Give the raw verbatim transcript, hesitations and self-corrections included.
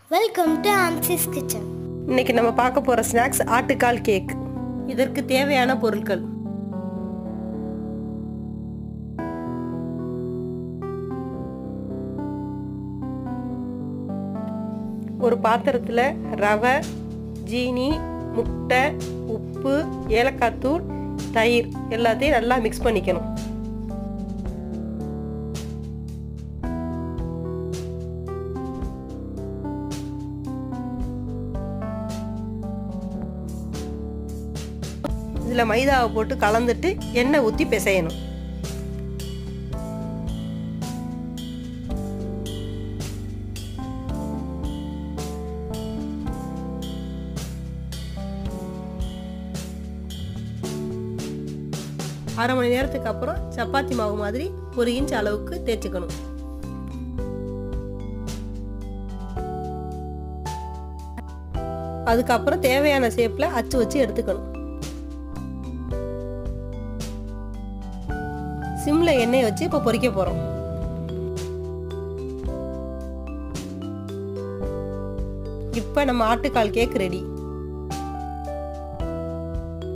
Welcome to ஆன்சிஸ் kitchen. இன்னைக்கு நம்ம பார்க்க போற ஸ்நாக்ஸ் ஆட்டுக்கால் கேக். இதற்கு தேவையான பொருட்கள்: ஒரு பாத்திரத்தில் ரவை, ஜீனி, முட்டை, உப்பு, ஏலக்காய் தூள், தயிர் எல்லாத்தையும் நல்லா மிக்ஸ் பண்ணிக்கணும். இதில் மைதாவை போட்டு கலந்துட்டு எண்ணெய் ஊற்றி பிசையணும். அரை மணி நேரத்துக்கு அப்புறம் சப்பாத்தி மாவு மாதிரி ஒரு இன்ச் அளவுக்கு தேய்ச்சிக்கணும். அதுக்கப்புறம் தேவையான ஷேப்ல அச்சு வச்சு எடுத்துக்கணும். சிம்ல எண்ணெய் வச்சு இப்போ பொரிக்க போறோம். இப்போ நம்ம ஆட்டுக்கால் கேக் ரெடி.